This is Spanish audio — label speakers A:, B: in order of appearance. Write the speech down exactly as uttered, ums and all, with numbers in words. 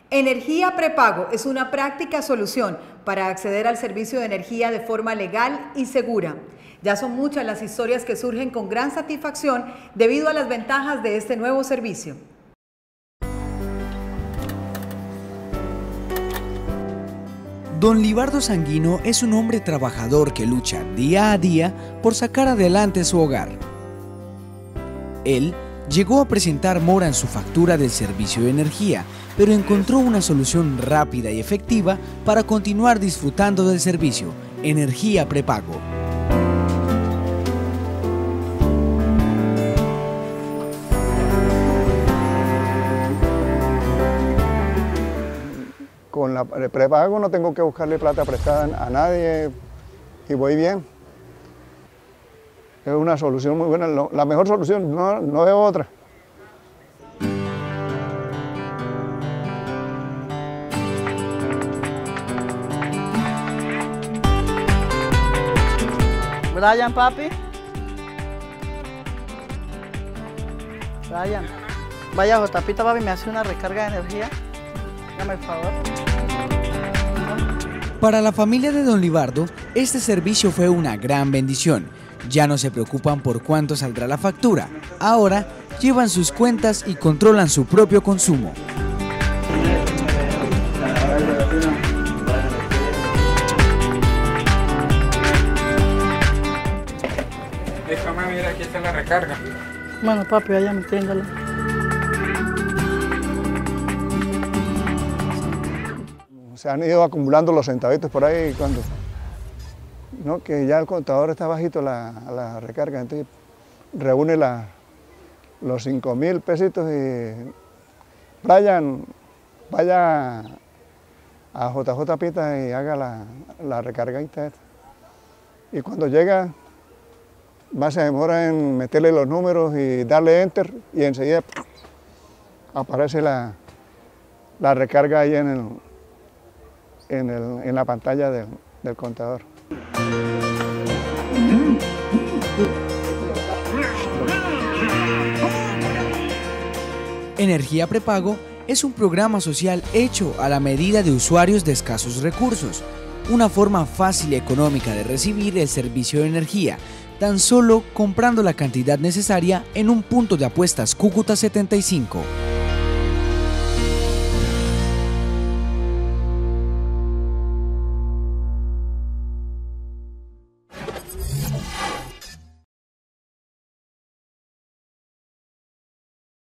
A: Energía prepago es una práctica solución para acceder al servicio de energía de forma legal y segura. Ya son muchas las historias que surgen con gran satisfacción debido a las ventajas de este nuevo servicio.
B: Don Libardo Sanguino es un hombre trabajador que lucha día a día por sacar adelante su hogar. Él llegó a presentar mora en su factura del servicio de energía, pero encontró una solución rápida y efectiva para continuar disfrutando del servicio: energía prepago.
C: Con la prepago no tengo que buscarle plata prestada a nadie y voy bien. Es una solución muy buena, la mejor solución, no, no veo otra.
D: Brian, papi. Brian, vaya Jotapita, papi, me hace una recarga de energía. Dame el favor.
B: Para la familia de Don Libardo, este servicio fue una gran bendición. Ya no se preocupan por cuánto saldrá la factura. Ahora llevan sus cuentas y controlan su propio consumo.
E: Déjame ver, aquí está la recarga.
D: Bueno, papi, vaya metiéndole.
C: Se han ido acumulando los centavitos por ahí cuando, ¿no? Que ya el contador está bajito la, la recarga, entonces reúne la, los cinco mil pesitos y Brian, vaya a J J Pita y haga la, la recargadita esta. Y cuando llega, más se demora en meterle los números y darle enter y enseguida aparece la, la recarga ahí en el En, el, en la pantalla del, del contador.
B: Energía Prepago es un programa social hecho a la medida de usuarios de escasos recursos, una forma fácil y económica de recibir el servicio de energía, tan solo comprando la cantidad necesaria en un punto de apuestas Cúcuta setenta y cinco.